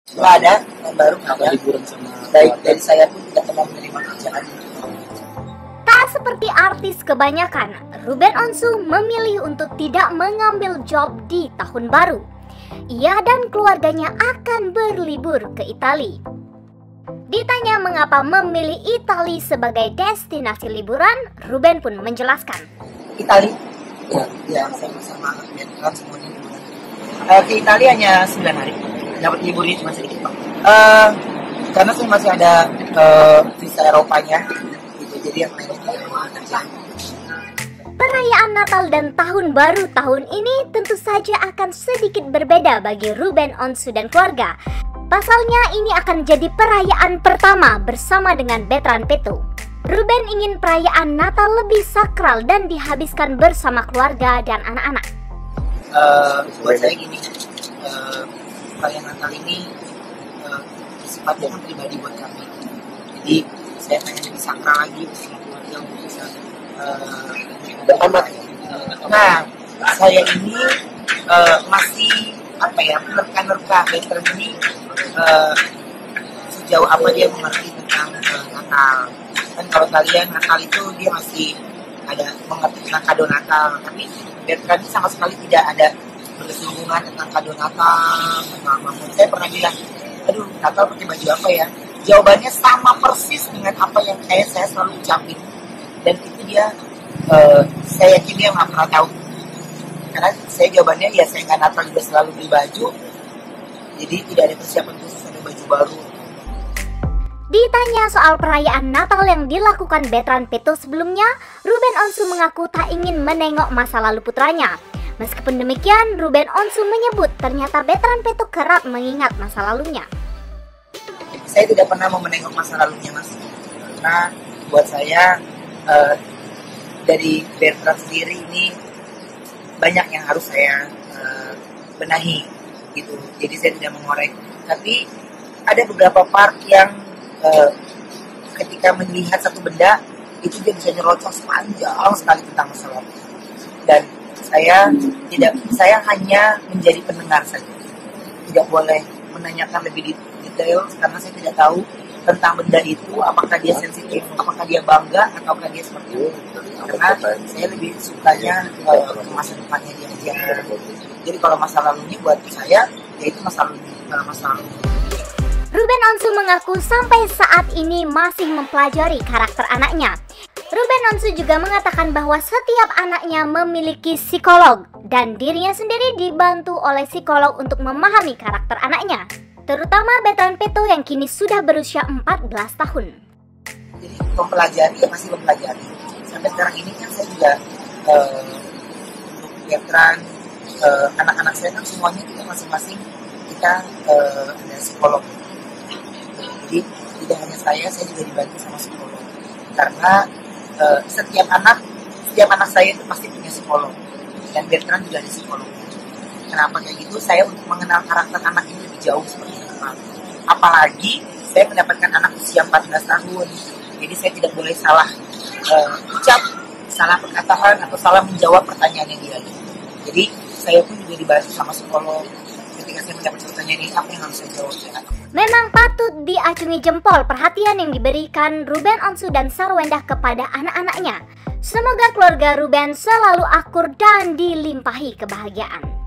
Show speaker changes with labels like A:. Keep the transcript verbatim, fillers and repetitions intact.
A: Nggak ada, yang baru nggak ada.
B: Liburan sama
A: Baik dari saya pun tidak pernah menerima kerjaan.
C: Tak seperti artis kebanyakan, Ruben Onsu memilih untuk tidak mengambil job di tahun baru. Ia dan keluarganya akan berlibur ke Italia. Ditanya mengapa memilih Italia sebagai destinasi liburan, Ruben pun menjelaskan.
A: Italia, ya, ya sama-sama kan semuanya liburan. Uh, ke Italia hanya sembilan hari, dapat liburnya cuma sedikit Pak. Uh, karena saya masih ada uh, visa Eropanya, gitu, jadi yang lainnya kerja.
C: Perayaan Natal dan Tahun Baru tahun ini tentu saja akan sedikit berbeda bagi Ruben Onsu dan keluarga. Pasalnya ini akan jadi perayaan pertama bersama dengan Bertrand Peto. Ruben ingin perayaan Natal lebih sakral dan dihabiskan bersama keluarga dan anak-anak.
A: Uh, buat saya gini, uh, perayaan Natal ini uh, sifatnya kan pribadi buat kami. Jadi saya pengen lebih sakral lagi bersama keluarga untuk bisa uh, berhemat. Nah, saya ini uh, masih apa ya, menerka-nerka Bertrand ini uh, sejauh apa dia mengerti tentang uh, Natal. Kan kalau kalian Natal itu dia masih ada mengerti tentang kado Natal, tapi Bertrand ini sama sekali tidak ada bersinggungan tentang kado Natal, tentang apapun. Saya pernah bilang, aduh Natal pakai baju apa ya? Jawabannya sama persis dengan apa yang kayak saya selalu ucapin, dan itu dia uh, saya yakin dia nggak pernah tahu. Karena saya jawabannya ya saya nggak Natal juga selalu beli baju, jadi tidak ada persiapan khusus ada baju baru.
C: Ditanya soal perayaan Natal yang dilakukan Bertrand Peto sebelumnya, Ruben Onsu mengaku tak ingin menengok masa lalu putranya. Meskipun demikian, Ruben Onsu menyebut ternyata Bertrand Peto kerap mengingat masa lalunya.
A: Saya tidak pernah mau menengok masa lalunya, Mas. Karena buat saya uh, dari Bertrand sendiri ini banyak yang harus saya uh, benahi, gitu. Jadi saya tidak mengorek. Tapi ada beberapa part yang uh, ketika melihat satu benda itu dia bisa nyerocos sepanjang sekali tentang masa lalu. Dan saya tidak, saya hanya menjadi pendengar saja. Tidak boleh menanyakan lebih detail karena saya tidak tahu tentang benda itu apakah dia sensitif, apakah dia bangga ataukah dia seperti itu. Karena saya lebih sukanya uh, masa depannya dia aja. Jadi kalau masa lalunya buat saya ya itu masa lalu, masa lalu.
C: Ruben Onsu mengaku sampai saat ini masih mempelajari karakter anaknya. Ruben Onsu juga mengatakan bahwa setiap anaknya memiliki psikolog dan dirinya sendiri dibantu oleh psikolog untuk memahami karakter anaknya, terutama Bertrand Peto yang kini sudah berusia empat belas tahun.
A: Jadi mempelajari ya masih mempelajari. Sampai sekarang ini kan saya juga uh, untuk Bertrand, uh, anak-anak saya kan semuanya kita masing-masing kita uh, ada psikolog. Jadi tidak hanya saya, saya juga dibantu sama psikolog. Karena uh, setiap anak, setiap anak saya itu pasti punya psikolog. Dan Bertrand juga ada psikolognya. Kenapa kayak gitu? Saya untuk mengenal karakter anak ini lebih jauh seperti apa. Apalagi saya mendapatkan anak usia empat belas tahun. Jadi saya tidak boleh salah uh, ucap, salah perkataan, atau salah menjawab pertanyaannya dia. Jadi saya pun juga dibantu sama psikolog. Ketika saya mendapat pertanyaan ini, apa yang harus saya jawab?
C: Memang patut diacungi jempol perhatian yang diberikan Ruben Onsu dan Sarwendah kepada anak-anaknya. Semoga keluarga Ruben selalu akur dan dilimpahi kebahagiaan.